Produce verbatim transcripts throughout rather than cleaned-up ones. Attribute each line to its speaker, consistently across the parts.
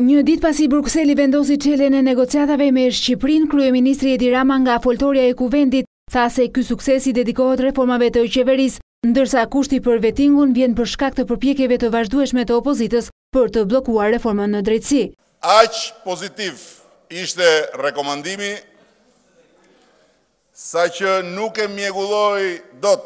Speaker 1: Një ditë pasi Brukseli vendosi çeljen e negociatave me Shqipërinë, kryeministri Edi Rama nga foltorja e Kuvendit tha se ky suksesi dedikohet reformave të qeverisë, ndërsa kushti për vetingun vjen për shkak të përpjekjeve të vazhdueshme të opozitës për të bllokuar reformën në drejtësi.
Speaker 2: Aq pozitiv ishte rekomandimi, sa që nuk e mjegulloi dot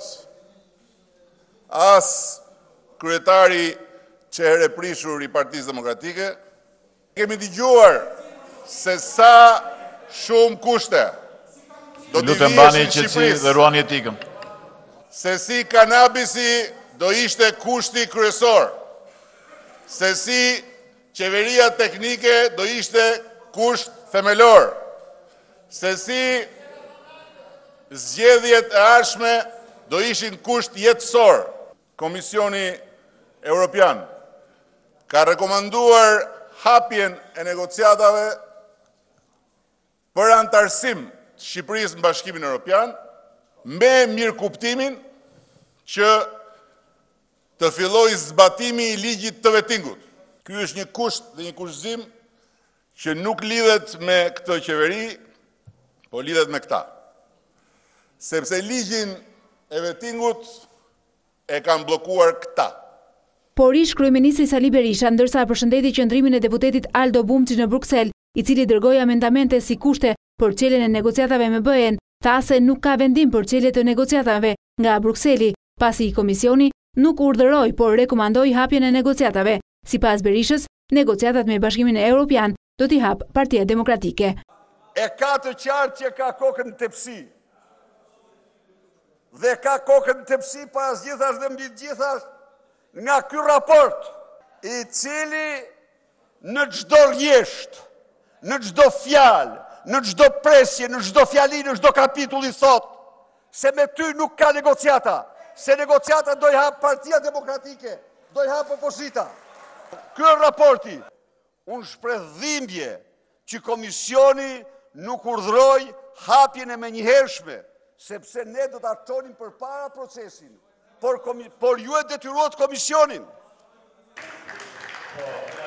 Speaker 2: as kryetari që herë prishur i Partisë Demokratike. Kemi dëgjuar se sa shumë kushte do t'i vjeshin Shqipërisë
Speaker 3: dhe ruani etikën.
Speaker 2: Se si kanabisi do ishte kushti kryesor, se si qeveria teknike do ishte kusht themelor, se si zgjedhjet e ardhshme do ishin kusht jetësor. Komisioni Evropian ka rekomanduar hapjen e negociatave për antarësim të Shqipërisë në Bashkimin Evropian me mirëkuptimin që të fillojë zbatimi i ligjit të vetingut. Ky është një kusht dhe një kushtëzim që nuk lidhet me këtë qeveri, po lidhet me këta. Sepse ligjin e vetingut e kanë bllokuar këta.
Speaker 1: Por ish kryeministri Sali Berisha, ndërsa përshëndeti qëndrimin e deputetit Aldo Bumçi në Bruksel, i cili dërgoi amendamente si kushte për çeljen e negociatave me B E-n, tha se nuk ka vendim për çelje të negociatave nga Brukseli, pasi komisioni nuk urdhëroi, por rekomandoi hapjen e negociatave. Sipas Berishës, negociatat me Bashkimin Evropian do t'i hap Partia Demokratike.
Speaker 4: E ka të qartë që ka kokën në tepsi. Dhe ka kokën në tepsi pas gjithash dhe mbi gjithash nga ky raport, i cili në çdo rjesht, në çdo fjalë, në çdo presje, në çdo fjali, në çdo kapitull i thot se me ty nuk ka negociata, se negociata do i hap Partia Demokratike, do i hap opozita. Ky raporti, unë shpreh dhimbje që komisioni nuk urdhëroi hapjen e menjëhershme, sepse ne do ta çonim përpara procesin, por, por ju e detyruat komisionin.